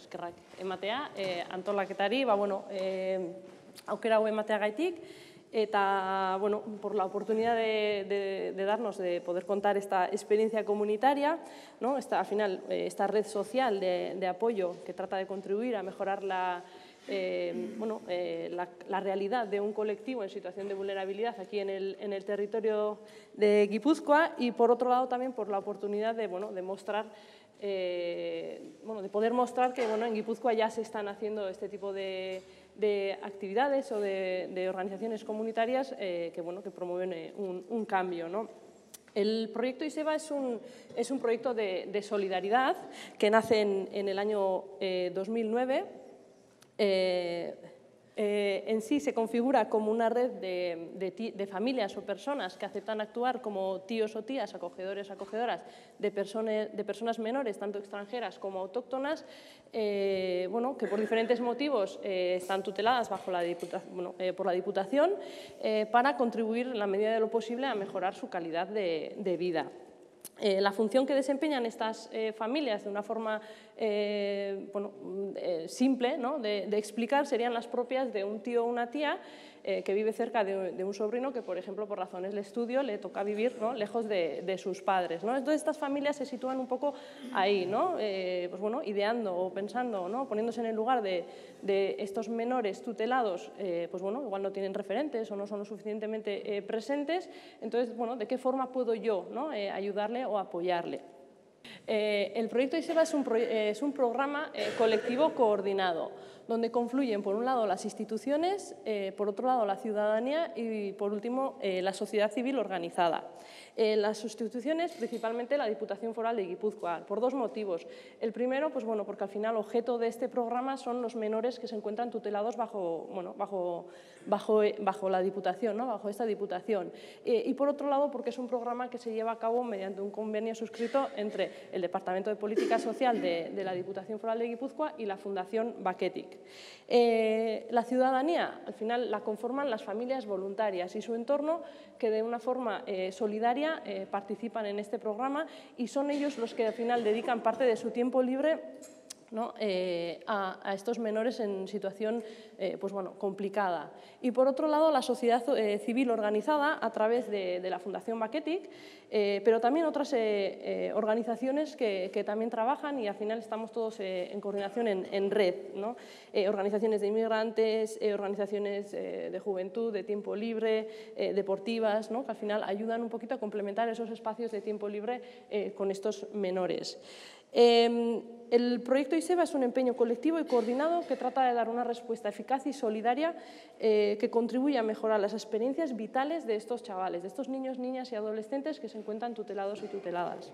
eskerrak ematea, antolaketari, aukera hau emateagaitik, eta, por la oportunidad de darnos, de poder contar esta experiencia comunitaria, ¿no? Al final, esta red social de apoyo que trata de contribuir a mejorar la realidad de un colectivo en situación de vulnerabilidad aquí en el territorio de Guipúzcoa, y por otro lado también por la oportunidad de mostrar, de poder mostrar que en Guipúzcoa ya se están haciendo este tipo de actividades o de organizaciones comunitarias que promueven un cambio, ¿no? El proyecto ISEBA es un proyecto de solidaridad que nace en el año 2009. En sí se configura como una red de familias o personas que aceptan actuar como tíos o tías, acogedores, acogedoras de personas menores, tanto extranjeras como autóctonas, que por diferentes motivos están tuteladas por la Diputación para contribuir en la medida de lo posible a mejorar su calidad de vida. La función que desempeñan estas familias de una forma simple, ¿no? de explicar serían las propias de un tío o una tía que vive cerca de un sobrino que, por ejemplo, por razones de estudio le toca vivir, ¿no? lejos de sus padres, ¿no? Entonces, estas familias se sitúan un poco ahí, ¿no? Ideando o pensando, ¿no? poniéndose en el lugar de estos menores tutelados, igual no tienen referentes o no son lo suficientemente presentes. Entonces, ¿de qué forma puedo yo, ¿no? ayudarle o apoyarle? El proyecto ISEBA es un programa colectivo coordinado, donde confluyen, por un lado, las instituciones, por otro lado, la ciudadanía y, por último, la sociedad civil organizada. Las instituciones, principalmente la Diputación Foral de Guipúzcoa, por dos motivos. El primero, porque al final el objeto de este programa son los menores que se encuentran tutelados bajo la Diputación, ¿no? bajo esta Diputación. Y por otro lado, porque es un programa que se lleva a cabo mediante un convenio suscrito entre el Departamento de Política Social de la Diputación Foral de Guipúzcoa y la Fundación Baketic. La ciudadanía, al final, la conforman las familias voluntarias y su entorno, que de una forma solidaria participan en este programa, y son ellos los que al final dedican parte de su tiempo libre, ¿no? a estos menores en situación complicada. Y por otro lado, la sociedad civil organizada a través de la Fundación Baketic, pero también otras organizaciones que también trabajan, y al final estamos todos en coordinación en red, ¿no? Organizaciones de inmigrantes, organizaciones de juventud, de tiempo libre, deportivas, ¿no? que al final ayudan un poquito a complementar esos espacios de tiempo libre con estos menores. El proyecto ISEBA es un empeño colectivo y coordinado que trata de dar una respuesta eficaz y solidaria que contribuye a mejorar las experiencias vitales de estos chavales, de estos niños, niñas y adolescentes que se encuentran tutelados y tuteladas.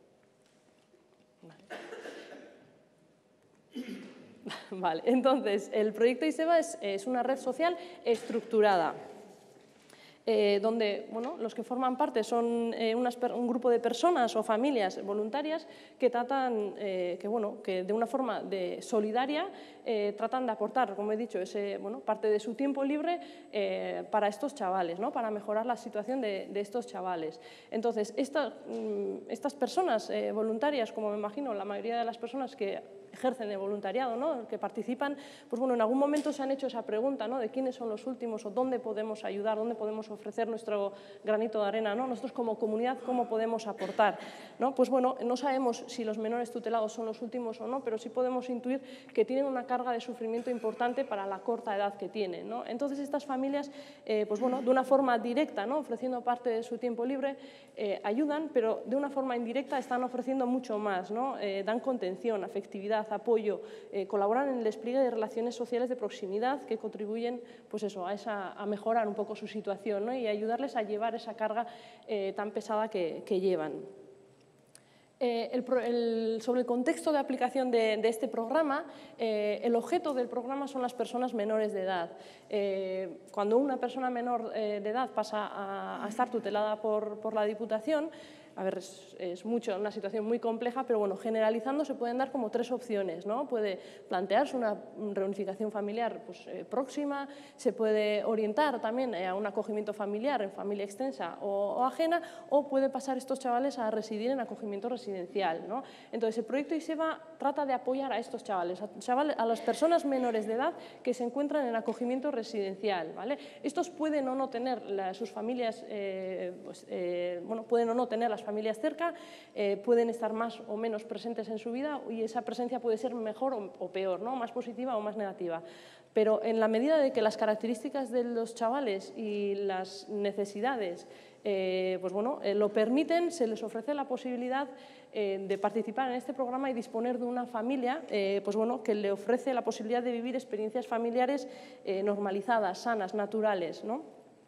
Vale. Entonces, el proyecto ISEBA es una red social estructurada, donde los que forman parte son un grupo de personas o familias voluntarias que tratan, que de una forma solidaria tratan de aportar, como he dicho, parte de su tiempo libre para estos chavales, ¿no? para mejorar la situación de estos chavales. Entonces, estas personas voluntarias, como me imagino la mayoría de las personas que ejercen de voluntariado, ¿no? que participan, en algún momento se han hecho esa pregunta, ¿no? de quiénes son los últimos o dónde podemos ayudar, dónde podemos ofrecer nuestro granito de arena, ¿no? Nosotros como comunidad, ¿cómo podemos aportar? ¿No? No sabemos si los menores tutelados son los últimos o no, pero sí podemos intuir que tienen una carga de sufrimiento importante para la corta edad que tienen, ¿no? Entonces, estas familias, de una forma directa, ¿no? ofreciendo parte de su tiempo libre, ayudan, pero de una forma indirecta están ofreciendo mucho más, ¿no? Dan contención, afectividad, apoyo, colaboran en el despliegue de relaciones sociales de proximidad que contribuyen a mejorar un poco su situación, ¿no? y ayudarles a llevar esa carga tan pesada que llevan. Sobre el contexto de aplicación de este programa, el objeto del programa son las personas menores de edad. Cuando una persona menor de edad pasa a estar tutelada por la Diputación, es una situación muy compleja, pero generalizando se pueden dar como tres opciones, ¿no? Puede plantearse una reunificación familiar próxima, se puede orientar también a un acogimiento familiar en familia extensa o ajena, o puede pasar estos chavales a residir en acogimiento residencial residencial, ¿no? Entonces, el proyecto ISEBA trata de apoyar a estos chavales, a las personas menores de edad que se encuentran en acogimiento residencial, ¿vale? Estos pueden o no tener sus familias, pueden o no tener las familias cerca, pueden estar más o menos presentes en su vida y esa presencia puede ser mejor o peor, ¿no? Más positiva o más negativa. Pero en la medida de que las características de los chavales y las necesidades lo permiten, se les ofrece la posibilidad de participar en este programa y disponer de una familia que le ofrece la posibilidad de vivir experiencias familiares normalizadas, sanas, naturales, ¿no?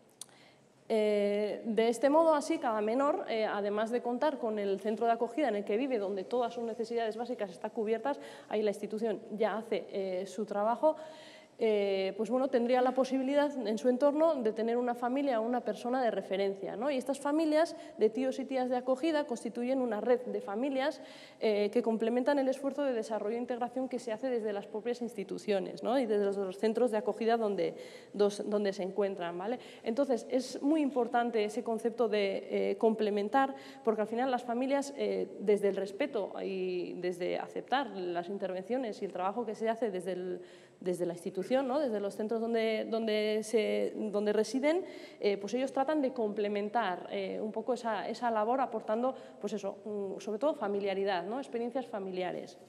De este modo, así, cada menor, además de contar con el centro de acogida en el que vive, donde todas sus necesidades básicas están cubiertas, ahí la institución ya hace su trabajo, tendría la posibilidad en su entorno de tener una familia o una persona de referencia, ¿no? Y estas familias de tíos y tías de acogida constituyen una red de familias que complementan el esfuerzo de desarrollo e integración que se hace desde las propias instituciones, ¿no? Y desde los centros de acogida donde se encuentran, ¿vale? Entonces, es muy importante ese concepto de complementar, porque al final las familias, desde el respeto y desde aceptar las intervenciones y el trabajo que se hace desde la institución, ¿no? Desde los centros donde residen, pues ellos tratan de complementar un poco esa labor aportando, pues eso, sobre todo familiaridad, ¿no? Experiencias familiares.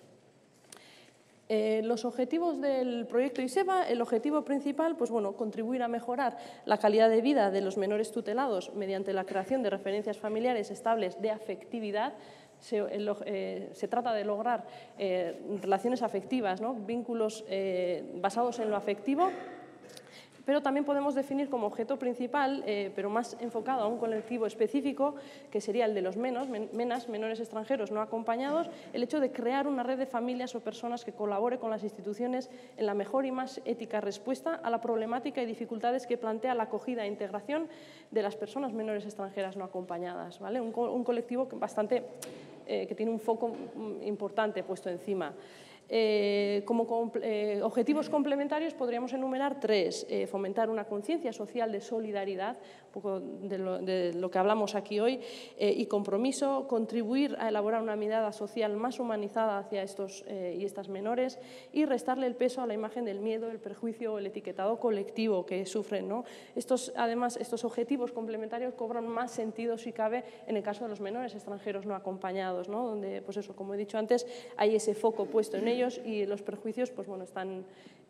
Los objetivos del proyecto ISEBA, el objetivo principal, contribuir a mejorar la calidad de vida de los menores tutelados mediante la creación de referencias familiares estables de afectividad. Se trata de lograr relaciones afectivas, ¿no? Vínculos basados en lo afectivo, pero también podemos definir como objeto principal, pero más enfocado a un colectivo específico, que sería el de los menores extranjeros no acompañados, el hecho de crear una red de familias o personas que colabore con las instituciones en la mejor y más ética respuesta a la problemática y dificultades que plantea la acogida e integración de las personas menores extranjeras no acompañadas, ¿vale? Un colectivo que tiene un foco importante puesto encima. Como objetivos complementarios podríamos enumerar tres: fomentar una conciencia social de solidaridad, un poco de lo que hablamos aquí hoy, y compromiso, contribuir a elaborar una mirada social más humanizada hacia estos y estas menores y restarle el peso a la imagen del miedo, el prejuicio o el etiquetado colectivo que sufren, ¿no? Además, estos objetivos complementarios cobran más sentido, si cabe, en el caso de los menores extranjeros no acompañados, ¿no? Donde, pues eso, como he dicho antes, hay ese foco puesto en ellos y los perjuicios están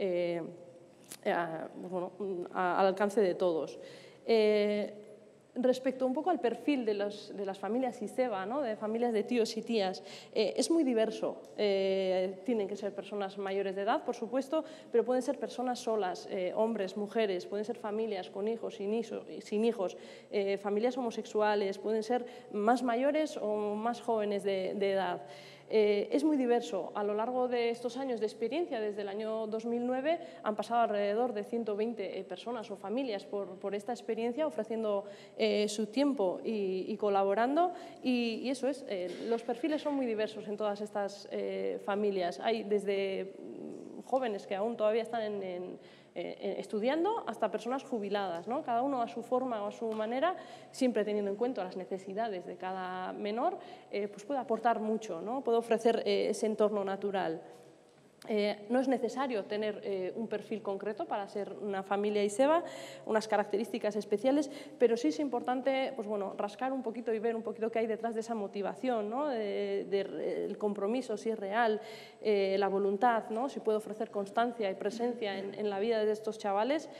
al alcance de todos. Respecto un poco al perfil de las familias ISEBA, ¿no? De familias de tíos y tías, es muy diverso. Tienen que ser personas mayores de edad, por supuesto, pero pueden ser personas solas, hombres, mujeres, pueden ser familias con hijos, sin hijos, familias homosexuales, pueden ser más mayores o más jóvenes de edad. Es muy diverso. A lo largo de estos años de experiencia, desde el año 2009, han pasado alrededor de 120 personas o familias por esta experiencia, ofreciendo su tiempo y colaborando. Y eso es, los perfiles son muy diversos en todas estas familias. Hay desde jóvenes que aún todavía están estudiando hasta personas jubiladas, ¿no? Cada uno a su forma o a su manera, siempre teniendo en cuenta las necesidades de cada menor, pues puede aportar mucho, ¿no? Puede ofrecer ese entorno natural. No es necesario tener un perfil concreto para ser una familia ISEBA, unas características especiales, pero sí es importante rascar un poquito y ver un poquito qué hay detrás de esa motivación, ¿no? El compromiso, si es real, la voluntad, ¿no? Si puede ofrecer constancia y presencia en la vida de estos chavales.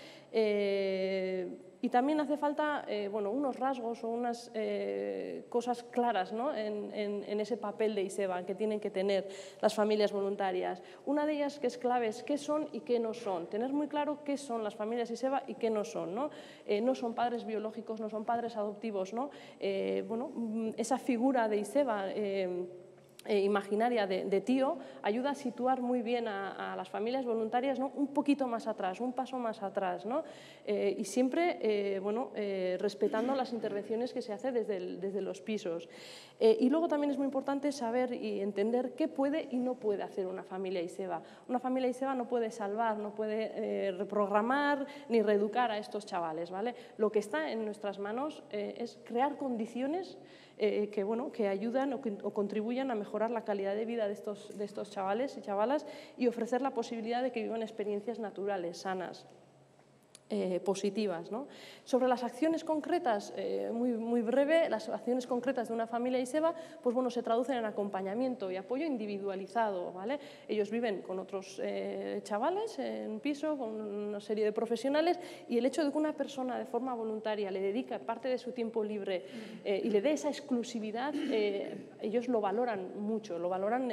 Y también hace falta unos rasgos o unas cosas claras, ¿no? en ese papel de ISEBA que tienen que tener las familias voluntarias. Una de ellas que es clave es qué son y qué no son. Tener muy claro qué son las familias ISEBA y qué no son, ¿no? No son padres biológicos, no son padres adoptivos, ¿no? Esa figura de ISEBA imaginaria de tío ayuda a situar muy bien a las familias voluntarias, ¿no? Un poquito más atrás, un paso más atrás, ¿no? Y siempre respetando las intervenciones que se hacen desde los pisos. Y luego también es muy importante saber y entender qué puede y no puede hacer una familia ISEBA. Una familia ISEBA no puede salvar, no puede reprogramar ni reeducar a estos chavales, ¿vale? Lo que está en nuestras manos es crear condiciones que ayudan o contribuyan a mejorar la calidad de vida de estos chavales y chavalas y ofrecer la posibilidad de que vivan experiencias naturales, sanas, positivas, ¿no? Sobre las acciones concretas, muy breve, las acciones concretas de una familia ISEBA, pues bueno, se traducen en acompañamiento y apoyo individualizado, ¿vale? Ellos viven con otros chavales en un piso, con una serie de profesionales, y el hecho de que una persona de forma voluntaria le dedica parte de su tiempo libre y le dé esa exclusividad, ellos lo valoran mucho, lo valoran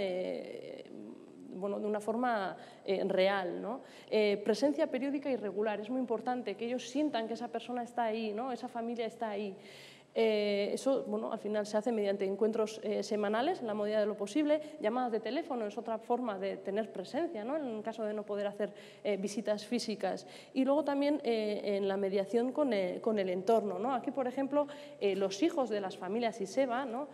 bueno, de una forma real, ¿no? Presencia periódica y regular, es muy importante que ellos sientan que esa persona está ahí, ¿no? Esa familia está ahí. Eso, bueno, al final se hace mediante encuentros semanales, en la medida de lo posible. Llamadas de teléfono es otra forma de tener presencia, ¿no? En caso de no poder hacer visitas físicas. Y luego también en la mediación con el entorno, ¿no? Aquí, por ejemplo, los hijos de las familias ISEBA, ¿no?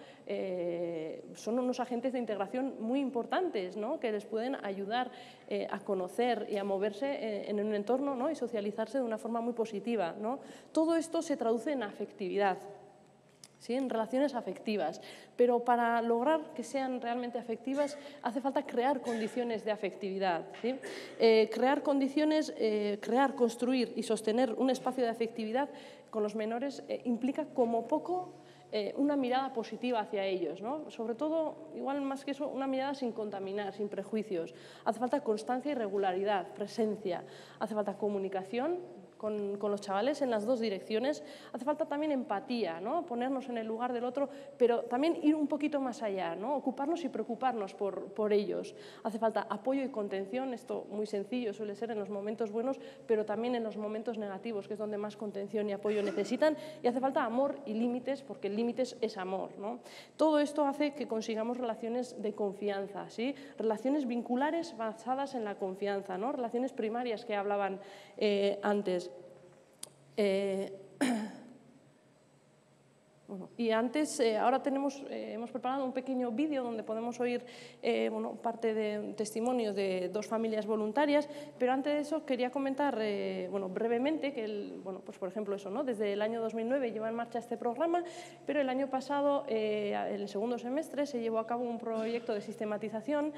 Son unos agentes de integración muy importantes, ¿no? Que les pueden ayudar a conocer y a moverse en un entorno, ¿no? Y socializarse de una forma muy positiva, ¿no? Todo esto se traduce en afectividad, ¿sí? En relaciones afectivas, pero para lograr que sean realmente afectivas hace falta crear condiciones de afectividad, ¿sí? Crear condiciones, construir y sostener un espacio de afectividad con los menores implica como poco una mirada positiva hacia ellos, ¿no? Sobre todo, igual más que eso, una mirada sin contaminar, sin prejuicios. Hace falta constancia y regularidad, presencia, hace falta comunicación con los chavales en las dos direcciones, hace falta también empatía, ¿no? Ponernos en el lugar del otro, pero también ir un poquito más allá, ¿no? Ocuparnos y preocuparnos por ellos. Hace falta apoyo y contención, esto muy sencillo suele ser en los momentos buenos, pero también en los momentos negativos, que es donde más contención y apoyo necesitan, y hace falta amor y límites, porque el límite es amor, ¿no? Todo esto hace que consigamos relaciones de confianza, ¿sí? Relaciones vinculares basadas en la confianza, ¿no? Relaciones primarias que hablaban antes. Bueno, y antes, ahora hemos preparado un pequeño vídeo donde podemos oír bueno, parte de testimonios de dos familias voluntarias, pero antes de eso quería comentar bueno, brevemente que, bueno, pues por ejemplo eso, ¿no? Desde el año 2009 lleva en marcha este programa, pero el año pasado, en el segundo semestre, se llevó a cabo un proyecto de sistematización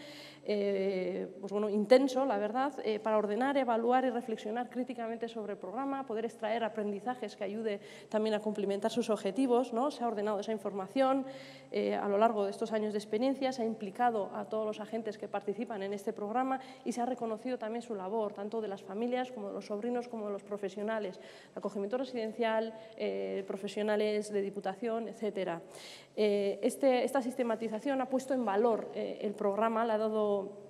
pues bueno, intenso, la verdad, para ordenar, evaluar y reflexionar críticamente sobre el programa, poder extraer aprendizajes que ayude también a complementar sus objetivos, ¿no? Se ha ordenado esa información a lo largo de estos años de experiencia, se ha implicado a todos los agentes que participan en este programa y se ha reconocido también su labor, tanto de las familias como de los sobrinos como de los profesionales, acogimiento residencial, profesionales de Diputación, etc. Esta sistematización ha puesto en valor el programa, le ha dado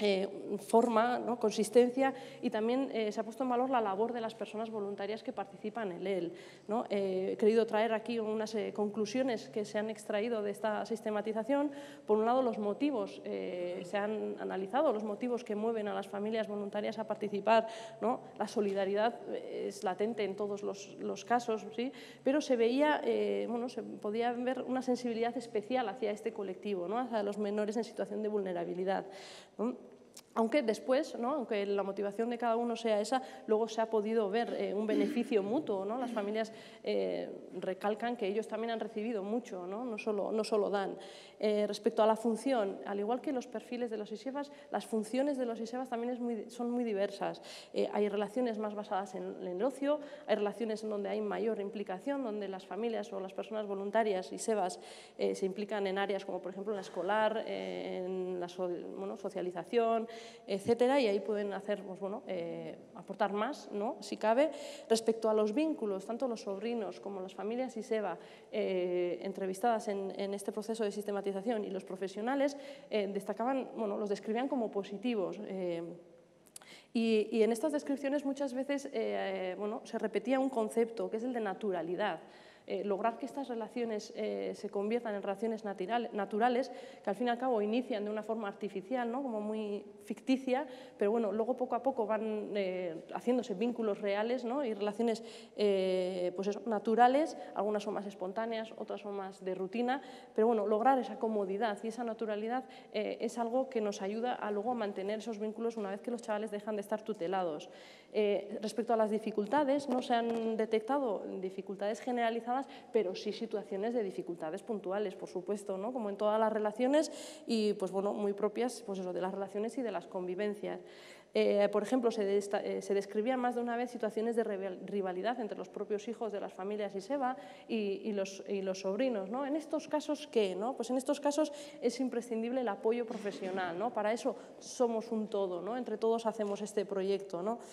forma, ¿no? Consistencia, y también se ha puesto en valor la labor de las personas voluntarias que participan en él, ¿no? He querido traer aquí unas conclusiones que se han extraído de esta sistematización. Por un lado, los motivos, se han analizado los motivos que mueven a las familias voluntarias a participar, ¿no? La solidaridad es latente en todos los casos, ¿sí? Pero se veía, bueno, se podía ver una sensibilidad especial hacia este colectivo, ¿no? Hacia los menores en situación de vulnerabilidad, ¿no? Aunque después, ¿no? Aunque la motivación de cada uno sea esa, luego se ha podido ver un beneficio mutuo, ¿no? Las familias recalcan que ellos también han recibido mucho, ¿no? No solo dan. Respecto a la función, al igual que los perfiles de los ISEBAs, las funciones de los ISEBAs también son muy diversas. Hay relaciones más basadas en el ocio, hay relaciones en donde hay mayor implicación, donde las familias o las personas voluntarias ISEBAs se implican en áreas como, por ejemplo, en la escolar, en la socialización, etcétera, y ahí pueden hacer, pues, bueno, aportar más, ¿no? Si cabe. Respecto a los vínculos, tanto los sobrinos como las familias ISEBA entrevistadas en este proceso de sistematización y los profesionales destacaban, bueno, los describían como positivos. Y en estas descripciones muchas veces bueno, se repetía un concepto que es el de naturalidad. lograr que estas relaciones se conviertan en relaciones naturales, que al fin y al cabo inician de una forma artificial, ¿no? Como muy ficticia, pero bueno, luego poco a poco van haciéndose vínculos reales, ¿no? Y relaciones pues eso, naturales, algunas son más espontáneas, otras son más de rutina, pero bueno, lograr esa comodidad y esa naturalidad es algo que nos ayuda a luego mantener esos vínculos una vez que los chavales dejan de estar tutelados. Respecto a las dificultades, no se han detectado dificultades generalizadas, pero sí situaciones de dificultades puntuales, por supuesto, ¿no? Como en todas las relaciones y pues bueno, muy propias pues eso, de las relaciones y de las convivencias. Por ejemplo, se describían más de una vez situaciones de rivalidad entre los propios hijos de las familias Iseva y los sobrinos, ¿no? En estos casos, ¿qué? ¿No? Pues en estos casos es imprescindible el apoyo profesional, ¿no? Para eso somos un todo, ¿no? Entre todos hacemos este proyecto, ¿no?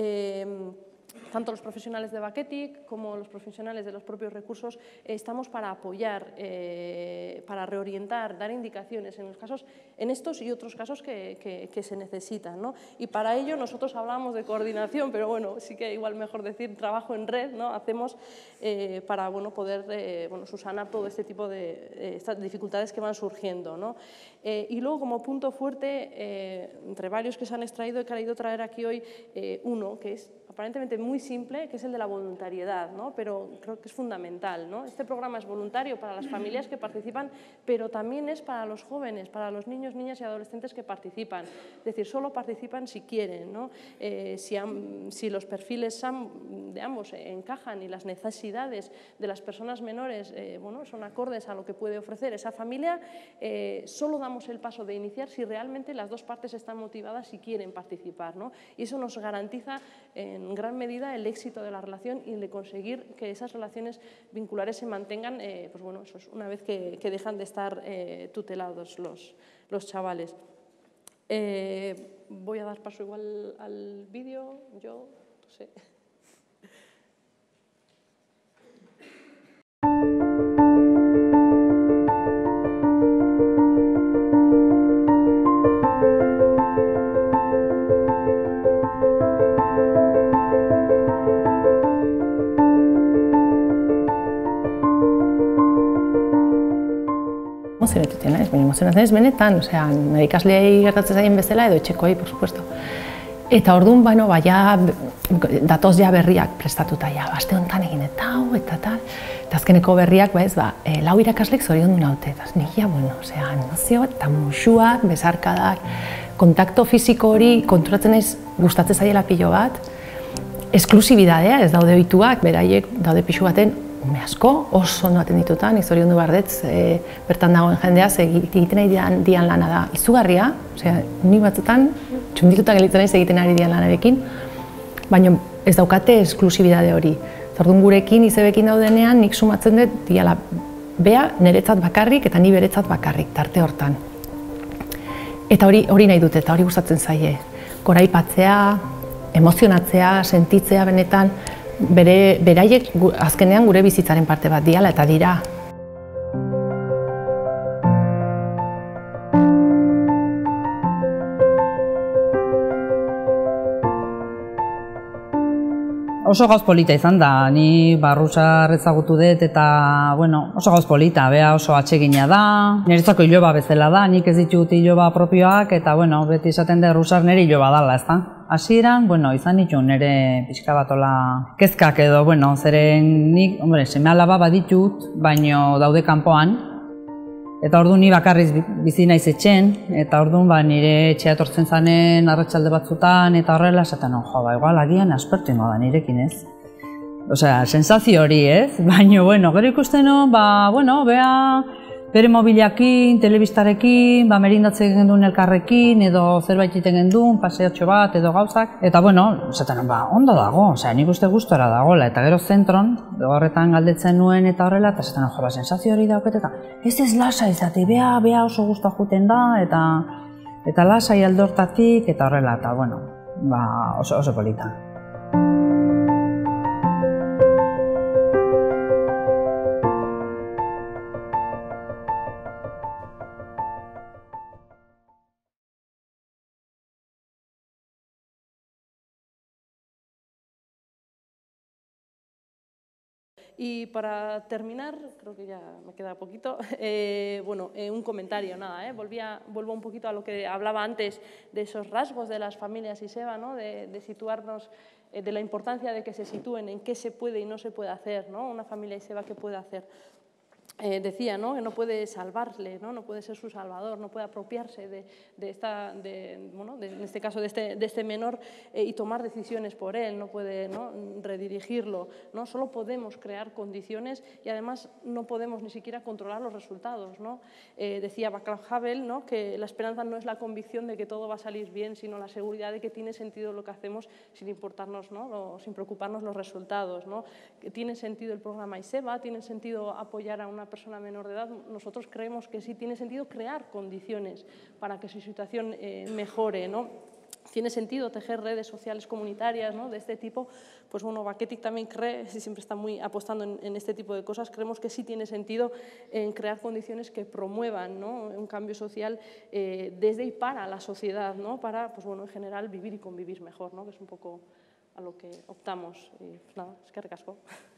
Tanto los profesionales de Baketik como los profesionales de los propios recursos estamos para apoyar, para reorientar, dar indicaciones en estos y otros casos que se necesitan, ¿no? Y para ello nosotros hablamos de coordinación, pero bueno, sí que igual mejor decir trabajo en red, ¿no? Hacemos para bueno, poder subsanar todo este tipo de estas dificultades que van surgiendo, ¿no? Y luego como punto fuerte, entre varios que se han extraído, he querido traer aquí hoy uno que es aparentemente muy simple, que es el de la voluntariedad, ¿no? Pero creo que es fundamental, ¿no? Este programa es voluntario para las familias que participan, pero también es para los jóvenes, para los niños, niñas y adolescentes que participan. Es decir, solo participan si quieren, ¿no? Si los perfiles de ambos encajan y las necesidades de las personas menores bueno, son acordes a lo que puede ofrecer esa familia, solo damos el paso de iniciar si realmente las dos partes están motivadas y quieren participar, ¿no? Y eso nos garantiza en gran medida el éxito de la relación y el de conseguir que esas relaciones vinculares se mantengan, pues bueno, eso es una vez que dejan de estar tutelados los chavales. Voy a dar paso igual al vídeo, yo no sé. Emozionatzen naiz, baina emozionatzen naiz benetan, osea, nire ikasleei gertatzen zaien bezala edo etxekoei, por supuesto. Eta orduan, bueno, ja datoz ja berriak prestatuta, ja, aste honetan egin eta hau, eta tal. Eta azkeneko berriak, lau irakaslek zoriondu naute, eta nigia, bueno, osea, emozio eta musuak, besarkadak, kontakto fisiko hori konturatzen naiz gustatzen zaiela pilo bat, esklusibidadea, ez daude ohituak, beraiek daude pixu baten, ume asko, oso ondo atendituta, nik zoriondu bardetz, bertan dagoen jendeaz, egiten ari dian lana da izugarria, osea, ni batzutan txundituta gelditzen naiz egiten ari dian lanarekin, baina ez daukate esklusibidade hori. Orduan gurekin, Izebekin daudenean, nik sumatzen dut diala bea niretzat bakarrik eta ni beretzat bakarrik, tarte hortan. Eta hori nahi dute, eta hori gustatzen zaie. Goraipatzea, emozionatzea, sentitzea benetan, beraiek azkenean gure bizitzaren parte bat diala eta dira. Oso gauz polita izan da, ni Barrusar ezagutu dut eta, bueno, oso gauz polita, bea oso atsegina da, niretzako iloba bezala da, nik ez ditut iloba propioak eta, bueno, beti esaten da Barrusar nire iloba dala, ez da? Hasieran, bueno, izan ditu nire pixka batola kezkak edo, bueno, zeren nik, hombre, seme alaba baditut, baino daude kanpoan, eta orduan ni bakarriz bizi naiz etxen, eta orduan nire etxea etortzen zanen arratsalde batzutan, eta horrela esaten, jo, igual agian aspertu ingo da nirekin, ez? Osea, sensazio hori, ez? Baina, bueno, gero ikusten, bueno, bea bere mobilakin, telebistarekin, merindatzen genduen elkarrekin, edo zerbait egiten genduen, paseotxo bat, edo gauzak. Eta, bueno, esaten, ondo dago, osea, nik uste gustora dagoela. Eta gero zentron, horretan galdetzen nuen eta horrela, eta esaten, jo, sensazio hori dauket, eta ez lasa izate, bea oso guztua juten da, eta lasai aldortatik, eta horrela, eta, bueno, oso polita. Y para terminar, creo que ya me queda poquito, bueno, un comentario, nada, vuelvo un poquito a lo que hablaba antes de esos rasgos de las familias ISEBA, ¿no? de situarnos, de la importancia de que se sitúen en qué se puede y no se puede hacer, ¿no? Una familia ISEBA, ¿qué puede hacer? Decía, ¿no? Que no puede salvarle, no puede ser su salvador, no puede apropiarse en este caso de este menor y tomar decisiones por él, no puede, ¿no? redirigirlo, ¿no? Solo podemos crear condiciones y además no podemos ni siquiera controlar los resultados, ¿no? Decía Václav Havel, ¿no? que la esperanza no es la convicción de que todo va a salir bien, sino la seguridad de que tiene sentido lo que hacemos sin importarnos, ¿no? sin preocuparnos los resultados, ¿no? Que tiene sentido el programa ISEBA, tiene sentido apoyar a una persona menor de edad. Nosotros creemos que sí tiene sentido crear condiciones para que su situación mejore, ¿no? Tiene sentido tejer redes sociales comunitarias, ¿no? de este tipo. Pues bueno, Baketic también cree, siempre está muy apostando en este tipo de cosas, creemos que sí tiene sentido en crear condiciones que promuevan, ¿no? un cambio social desde y para la sociedad, ¿no? para, pues bueno, en general vivir y convivir mejor, ¿no? que es un poco a lo que optamos. Y nada, eskerrik asko.